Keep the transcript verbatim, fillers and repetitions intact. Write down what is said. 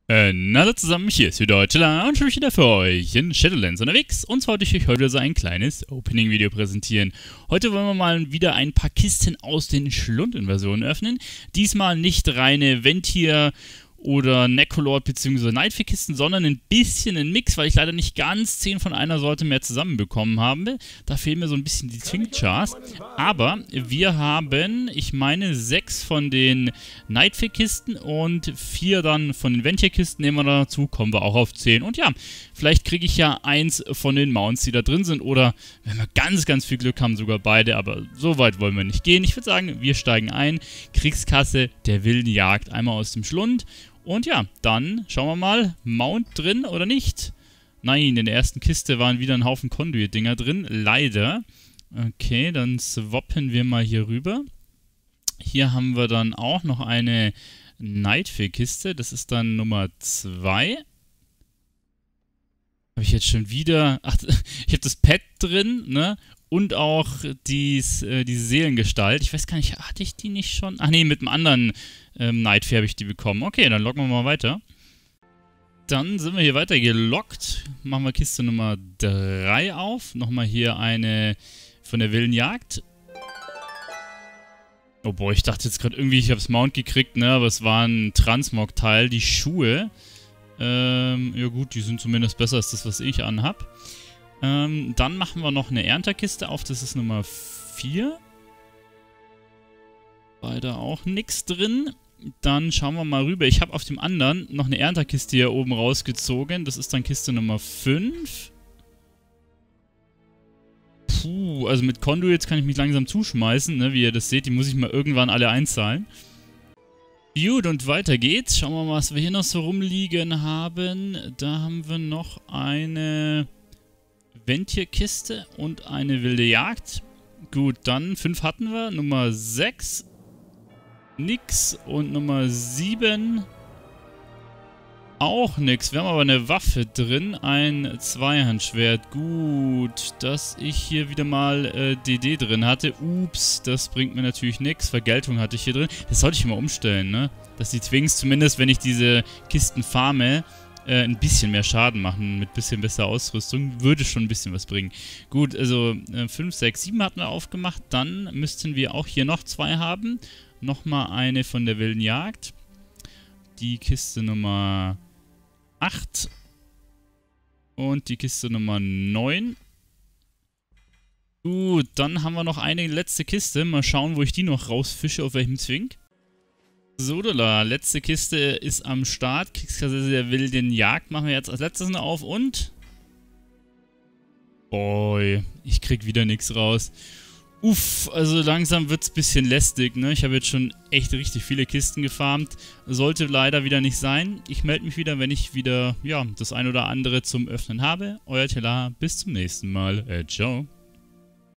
Äh, na hallo zusammen, hier ist wieder Chilla und ich bin wieder für euch in Shadowlands unterwegs und zwar wollte ich euch heute so ein kleines Opening-Video präsentieren. Heute wollen wir mal wieder ein paar Kisten aus den Schlund-Inversionen öffnen. Diesmal nicht reine Ventier oder Necrolord bzw. Nightfall-Kisten, sondern ein bisschen ein Mix, weil ich leider nicht ganz zehn von einer Sorte mehr zusammenbekommen habe. Da fehlen mir so ein bisschen die Twink-Chars. Aber wir haben, ich meine, sechs von den Nightfall-Kisten und vier dann von den Ventier-Kisten nehmen wir dazu, kommen wir auch auf zehn. Und ja, vielleicht kriege ich ja eins von den Mounts, die da drin sind, oder wenn wir ganz, ganz viel Glück haben, sogar beide, aber so weit wollen wir nicht gehen. Ich würde sagen, wir steigen ein. Kriegskasse der wilden Jagd, einmal aus dem Schlund. Und ja, dann schauen wir mal, Mount drin oder nicht? Nein, in der ersten Kiste waren wieder ein Haufen Conduit-Dinger drin, leider. Okay, dann swappen wir mal hier rüber. Hier haben wir dann auch noch eine Nightfall-Kiste, das ist dann Nummer zwei. Habe ich jetzt schon wieder... Ach, ich habe das Pad drin, ne? Und auch dies, äh, diese Seelengestalt. Ich weiß gar nicht, hatte ich die nicht schon? Ach nee, mit einem anderen ähm, Nightfall habe ich die bekommen. Okay, dann loggen wir mal weiter. Dann sind wir hier weiter gelockt. Machen wir Kiste Nummer drei auf. Nochmal hier eine von der wilden Jagd. Oh boah, ich dachte jetzt gerade irgendwie, ich habe das Mount gekriegt, ne? Aber es war ein Transmog-Teil. Die Schuhe. Ähm, ja gut, die sind zumindest besser als das, was ich anhab. Ähm, dann machen wir noch eine Ernterkiste auf, das ist Nummer vier. Weiter auch nichts drin. Dann schauen wir mal rüber. Ich habe auf dem anderen noch eine Ernterkiste hier oben rausgezogen. Das ist dann Kiste Nummer fünf. Puh, also mit Conduits kann ich mich langsam zuschmeißen, ne? Wie ihr das seht, die muss ich mal irgendwann alle einzahlen. Gut, und weiter geht's. Schauen wir mal, was wir hier noch so rumliegen haben. Da haben wir noch eine Ventier-Kiste und eine wilde Jagd. Gut, dann fünf hatten wir. Nummer sechs. Nix. Und Nummer sieben. Auch nix. Wir haben aber eine Waffe drin. Ein Zweihandschwert. Gut, dass ich hier wieder mal äh, D D drin hatte. Ups, das bringt mir natürlich nichts. Vergeltung hatte ich hier drin. Das sollte ich mal umstellen, ne? Dass die Twinks zumindest, wenn ich diese Kisten farme, äh, ein bisschen mehr Schaden machen. Mit ein bisschen besserer Ausrüstung. Würde schon ein bisschen was bringen. Gut, also äh, fünf, sechs, sieben hatten wir aufgemacht. Dann müssten wir auch hier noch zwei haben. Nochmal eine von der wilden Jagd. Die Kiste Nummer acht und die Kiste Nummer neun. Gut, dann haben wir noch eine letzte Kiste. Mal schauen, wo ich die noch rausfische, auf welchem Zwink. So, da, letzte Kiste ist am Start. Kriegskasse der wilden Jagd machen wir jetzt als letztes noch auf und... Boy, ich krieg wieder nichts raus. Uff, also langsam wird es ein bisschen lästig, ne? Ich habe jetzt schon echt richtig viele Kisten gefarmt. Sollte leider wieder nicht sein. Ich melde mich wieder, wenn ich wieder, ja, das ein oder andere zum Öffnen habe. Euer Telar, bis zum nächsten Mal. Äh, ciao.